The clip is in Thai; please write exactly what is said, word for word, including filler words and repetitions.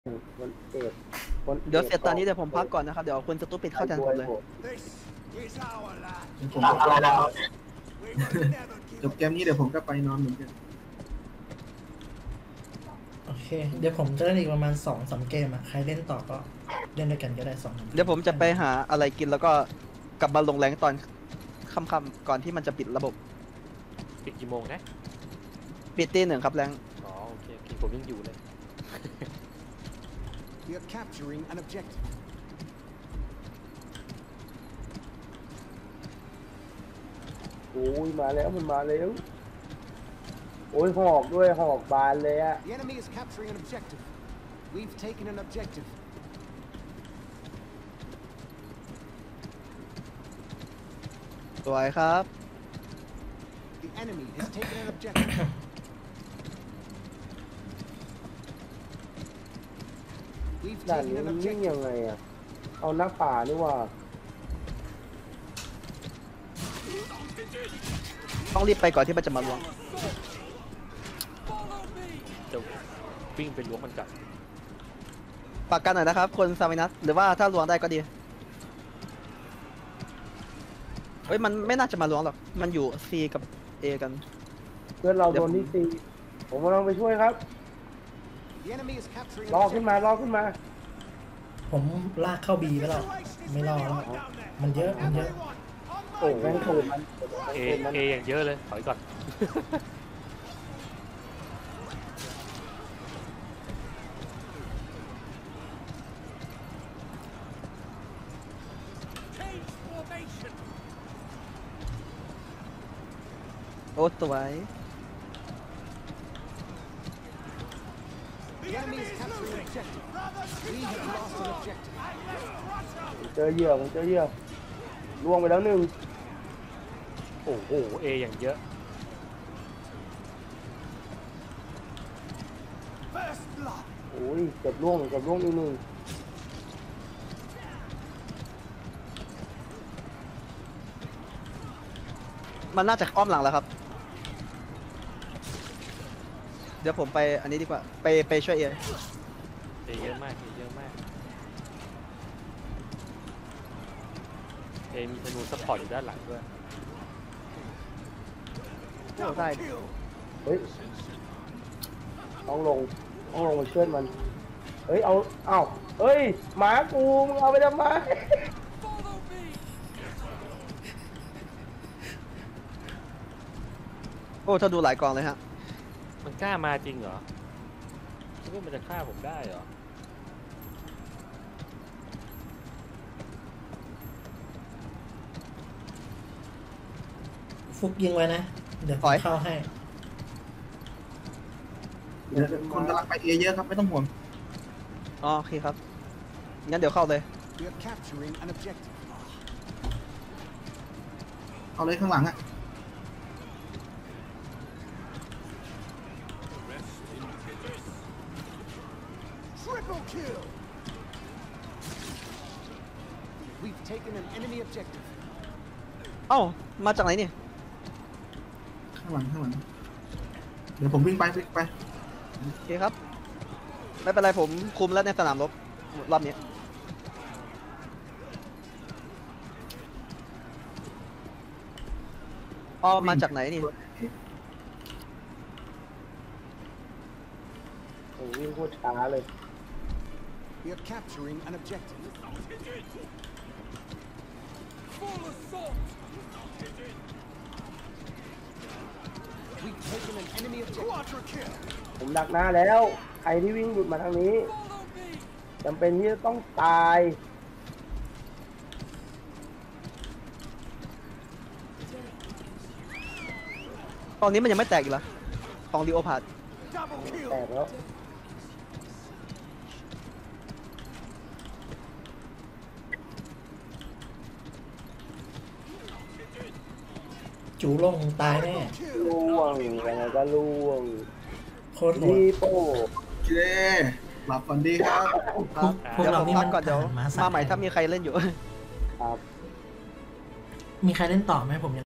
คนเอกคนอกเดี๋ยวเสร็จตอนนี้เดี๋ยวผมพักก่อนนะครับเดี๋ยวคุณสตูปิดเข้าแทนผมเลยผมอะไรนะครับจบเกมนี้เดี๋ยวผมก็ไปนอนเหมือนกันโอเคเดี๋ยวผมจะเล่นอีกประมาณสองสามเกมอ่ะใครเล่นต่อก็เล่นด้วยกันก็ได้สองเดี๋ยวผมจะไปหาอะไรกินแล้วก็กลับมาลงแรงตอนค่ำๆก่อนที่มันจะปิดระบบปิดกี่โมงนะปิดตีหนึ่งครับแรงอ๋อโอเคโอเคผมยังอยู่เลย We are capturing an objective. โอ้ยมาแล้วมันมาแล้วโอ้ยหอกด้วยหอกบานเลยอะ The enemy is capturing an objective. We've taken an objective. สวยครับ The enemy has taken an objective. We've ด่าน taken นี้ an มันวิ่ง objective. ยังไงอะเอาหน้าป่านี่ว่าต้องรีบไปก่อนที่มันจะมาล้วงจะวิ่งไปล้วงมันกลับปากกันหน่อยนะครับคนซามินัสหรือว่าถ้าล้วงได้ก็ดีเฮ้ยมันไม่น่าจะมาล้วงหรอกมันอยู่ C กับ A กันเพื่อนเราโดนที่ตีผมกำลังไปช่วยครับ The enemy is capturing รอ an ขึ้นมา objective. รอขึ้นมาผมลากเข้าบีไปแล้วไม่รอแล้วมันเยอะมันเยอะโอ้แม่งตูดมันเอตูดมันเออย่างเยอะเลยถอยก่อนโอ้สวย The enemy is capturing an objective. We have lost an objective. เจอเหยื่อผมเจอเหยื่อล่วงไปแล้วหนึ่งโอ้โหเออย่างเยอะโอ้ยเกือบล่วงเกือบล่วงอีกหนึ่งมันน่าจะอ้อมหลังแล้วครับ เดี๋ยวผมไปอันนี้ดีกว่าไปไปช่วยเอเอเยอะมากเอเยอะมากเอมีธนูซัพพอร์ตอยู่ด้านหลังด้วยโอ้ได้เฮ้ยต้องลงต้องลงมาช่วยมันเฮ้ยเอาเอ้าเฮ้ยหมากูมึงเอาไปทำไมโอ้ถ้าดูหลายกองเลยฮะมันกล้ามาจริงเหรอคิดว่ามันจะฆ่าผมได้เหรอฟุกยิงไว้นะเดี๋ยวผมเข้าให้เดี๋ยวคนกำลังไปเอเยอะครับไม่ต้องห่วงอ๋อโอเคครับงั้นเดี๋ยวเข้าเลย We are capturing an objective. เอาเลยข้างหลังอะ Triple kill. We've taken an enemy objective. เอ้ามาจากไหนนี่ข้างหลังข้างหลังเดี๋ยวผมวิ่งไปวิ่งไปโอเคครับไม่เป็นไรผมคุมแล้วในสนามรบรอบนี้อ๋อมาจากไหนนี่โอ้วิ่งโคตรช้าเลย We are capturing an objective. We've taken an enemy objective. Quadra kill. ผมดักหน้าแล้ว ใครที่วิ่งหลุดมาทางนี้จำเป็นที่จะต้องตายตอนนี้มันยังไม่แตกอีกเหรอของดีโอพาร์ Double kill. แตกแล้วจูลงตายแน่ล่วงยังไงก็ล่วงโคตรโหดดีโป้เย้หลับฝันดีครับพวกพวกเดี๋ยวเราผมนี่พัมักนก่อนเดี๋ยวมามาใหม่ถ้ามีใครเล่นอยู่ครับมีใครเล่นต่อไหมผม